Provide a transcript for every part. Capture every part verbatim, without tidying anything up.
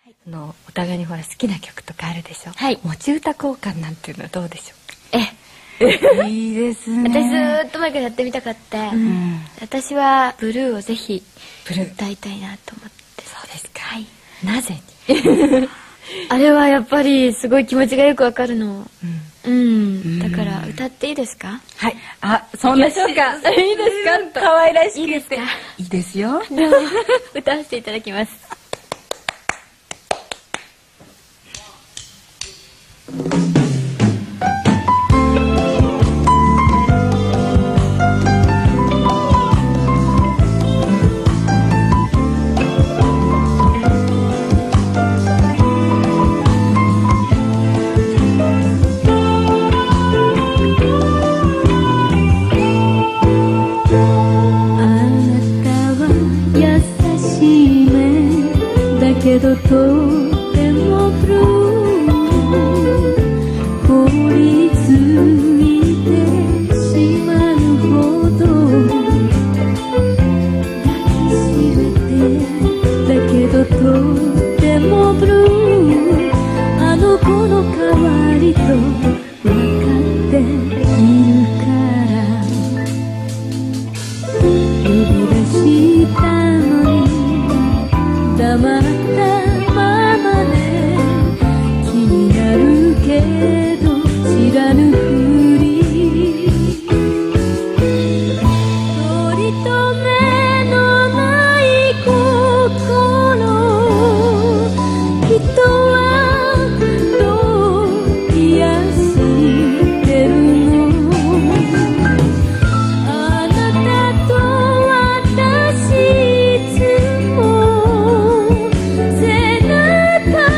あのお互いにほら好きな曲とかあるでしょ。 はい。 持ち歌交換なんていうのはどうでしょう。 え、いいですね。 私ずーっと前からやってみたかって、うん、私はブルーをぜひ歌いたいなと思って。 そうですか。 はい。 なぜに？ あれはやっぱりすごい気持ちがよくわかるの。うん。うん、だから歌っていいですか？ はい。あ、そんなしょうか。いいですか？可愛らしくて。 いいですか？ いいですよ。 歌わせていただきます。 けどとてもブルー凍りついてしまうほど抱きしめてだけどとてもブルーあの子の代わりと分かっているから呼び出したのに黙ってけど知らぬふり取り留めのない心人はどう癒してるのあなたと私いつも背中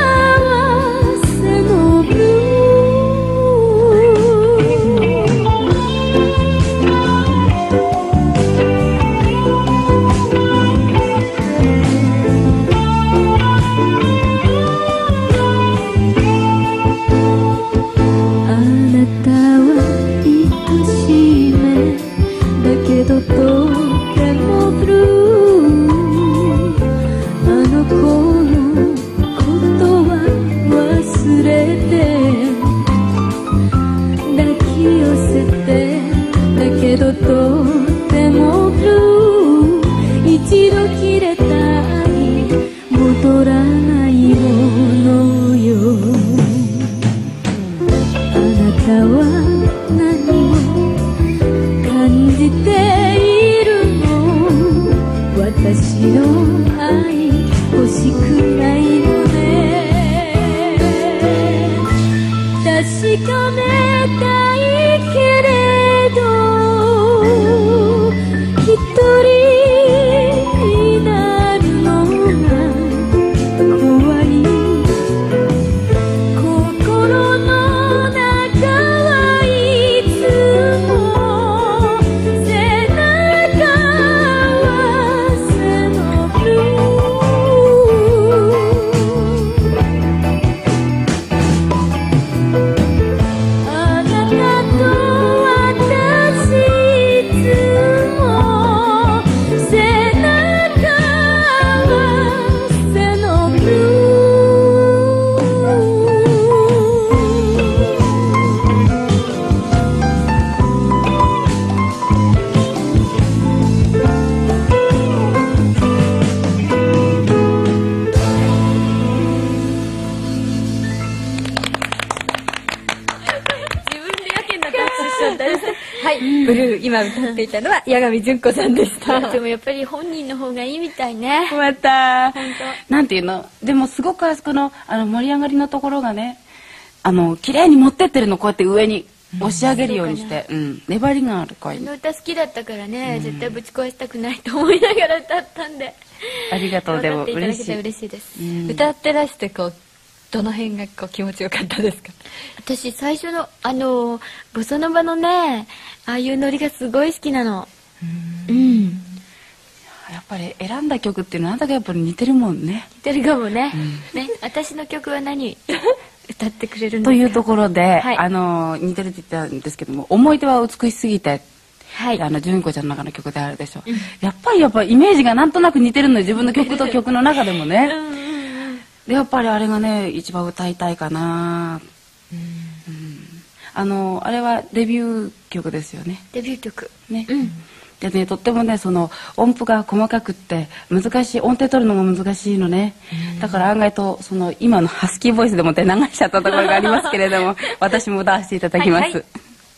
今歌っていたのは八神純子さんでした。 でもやっぱり本人の方がいいみたいね。 またなんていうの、でもすごくあそこのあの盛り上がりのところがね、あの綺麗に持ってってるの、こうやって上に押し上げるようにして、うん、粘りがある声。 あの歌好きだったからね、絶対ぶち壊したくないと思いながら歌ったんで。 ありがとう。でも嬉しい。嬉しいです。 歌ってらしてこうどの辺がこう気持ちよかったですか？ 私最初のあのボサノバのね、ああいうノリがすごい好きなの。うん。うん、 やっぱり選んだ曲っていうのはあんだけやっぱり似てるもんね。 似てるかもね。うん、ね、私の曲は何歌ってくれるんですか？ というところで、はい、あの似てるって言ったんですけども、思い出は美しすぎて。はい、あの純子ちゃんの中の曲であるでしょ、うん、やっぱりやっぱイメージがなんとなく似てるので、自分の曲と曲の中でもね。 でやっぱりあれがね一番歌いたいかな。うん、うん、あのあれはデビュー曲ですよね。 デビュー曲ね、うん、でねとってもねその音符が細かくって難しい、音程取るのが難しいのね。だから案外とその今のハスキーボイスでもって流しちゃったところがありますけれども私も歌わせていただきます。はいはい。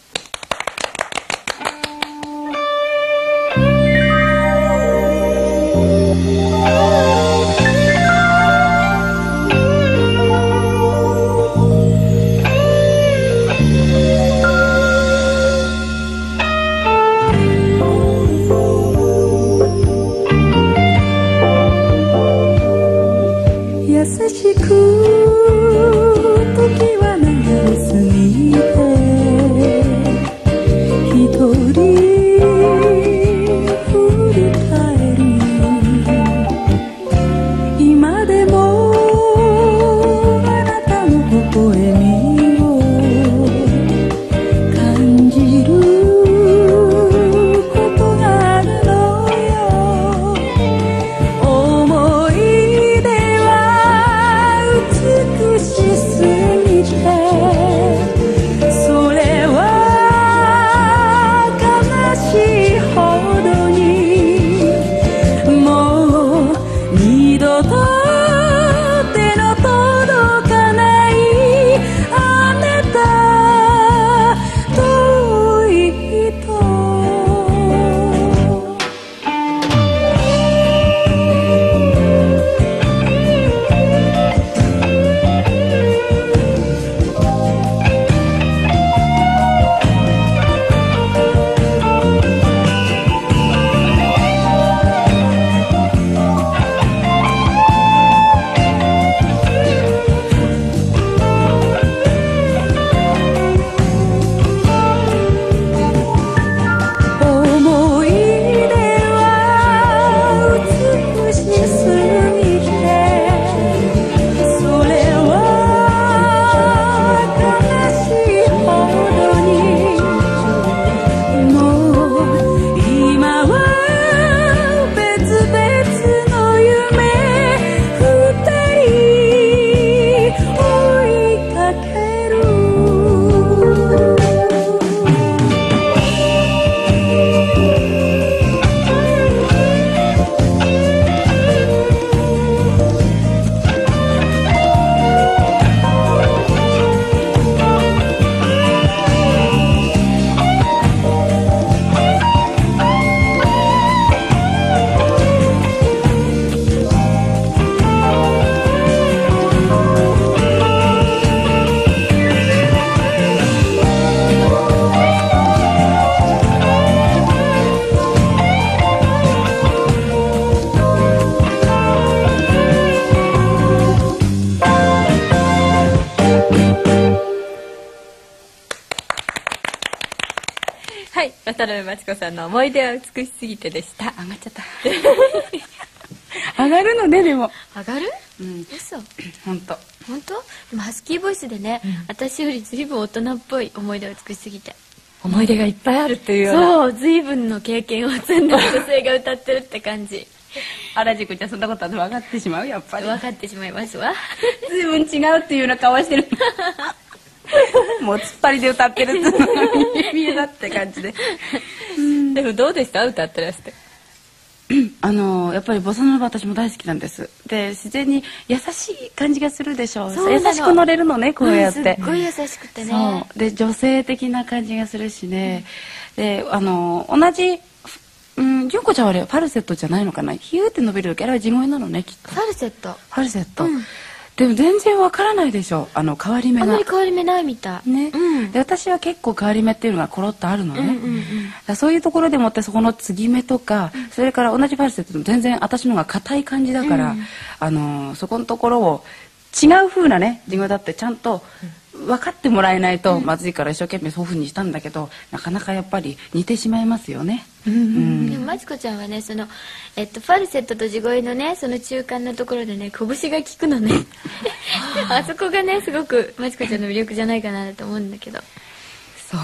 渡辺真知子さんの思い出は美しすぎてでした。 上がっちゃった上がるのね。でも上がる、 うん、 嘘本当本当。でもハスキーボイスでね、うん、私より随分大人っぽい思い出は美しすぎて、 思い出がいっぱいあるっていうような、 そう随分の経験を積んだ女性が歌ってるって感じ原宿ちゃんそんなことは分かってしまう。やっぱり分かってしまいますわ随分違うっていうような顔してるもう突っ張りで歌ってるっていうのが見えだって感じででもどうでした、歌ってらしてあのやっぱりボサノバ私も大好きなんです。で自然に優しい感じがするでしょう。優しく乗れるのねこうやって、うん、 すっごい優しくてね。 そうで女性的な感じがするしね、うん、であの同じうん、純子ちゃんはあれファルセットじゃないのかな。ヒューって伸びる時あれは地声なのねきっと。 ファルセットファルセット、 うん、 でも全然わからないでしょ、あの変わり目が。 あんまり変わり目ないみたいね、うん、で私は結構変わり目っていうのがコロッとあるのね、うんうんうん、だそういうところでもってそこの継ぎ目とか、うん、それから同じファルセットでも全然私の方が硬い感じだから、うん、あのそこのところを違う風なね地声だってちゃんと分かってもらえないとまずいから一生懸命そういう風にしたんだけど、なかなかやっぱり似てしまいますよね。 うんうん、でもマチコちゃんはねその、えっと、ファルセットと地声のねその中間のところでね拳が効くのねあそこがねすごくマチコちゃんの魅力じゃないかなと思うんだけど。 そう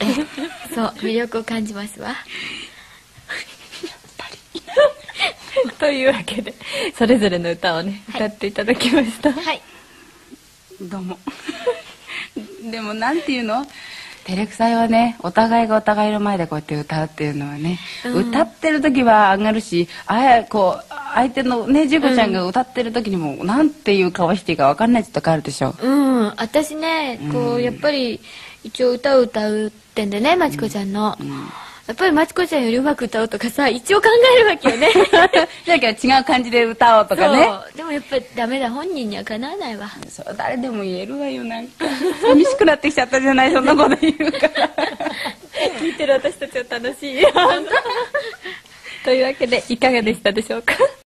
そう魅力を感じますわやっぱりというわけでそれぞれの歌をね、 はい、 歌っていただきました。 はい、 どうもでもなんていうの、照れくさいはね、お互いがお互いの前でこうやって歌うっていうのはね、うん、歌ってる時は上がるし、あやこう相手のねジュコちゃんが歌ってる時にも、うん、なんていう顔していいか分かんないとかあるでしょ。 うん、私ねこう、うん、やっぱり一応歌を歌うってんでね、まちこちゃんの、うんうん、やっぱりまちこちゃんよりうまく歌おうとかさ一応考えるわけよねだから違う感じで歌おうとかね。 そうでもやっぱりダメだ、本人にはかなわないわ。 それ誰でも言えるわよ。なんか寂しくなってきちゃったじゃない、そんなこと言うから聞いてる私たちは楽しいというわけでいかがでしたでしょうか。